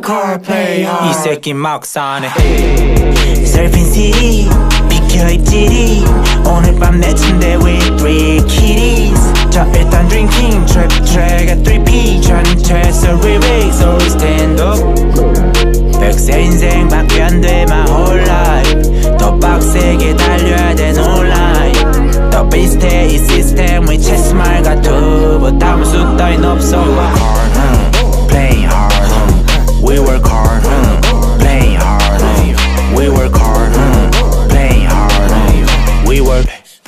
hard, play hard. 이 새끼 막 사네. Surfing City 비켜 입질이 오늘 밤 내 침대 with 3 kitties. 자 일단 drinking trip track at 3P 전체에서 lyrics always stand up. 백세 인생 밖에 안 돼 my whole life. 더 빡세게 달려야 돼 no lie. 더 비슷해 이 시스템 위 체스 말 같아. 부담 쑥 따윈 없어. We work hard, play hard. We work hard, play hard. We work hard, play hard. We work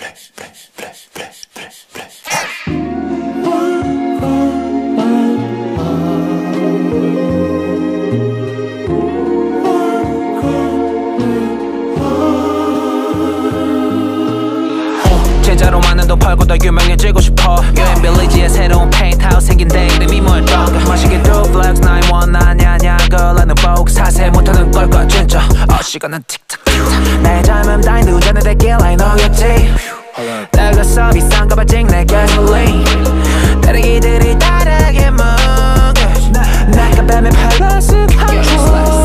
제자로만은 돈 벌고 더 유명해지고 싶어. 유엔 빌리지에 새로운 페인트하우스 생긴데 이름이 뭘까. 맛있게 두 플렉스 919 아냐냐고 라는 보고 사세 못하는 걸까 진짜. 시간은 틱탁 틱탁. 나의 젊음 따윈 두 잔의 데킬라에 녹였지. 내가 서비스한가 봐 찍내 gasoline. 다르기들이 다르게 먹어. 내가 뱀의 팰러스 컨트롤.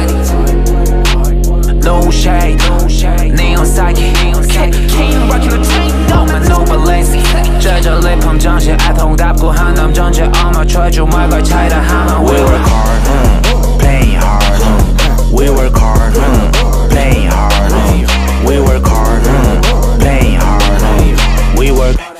No shade, neon psyche. King rocking the train, no man, no balance. 저절리 품정시 아통답고 한 남전제 엄마 쳐줘 말걸 차이다 하면. We work hard, play hard. We work hard, play hard. We work hard, play hard. We work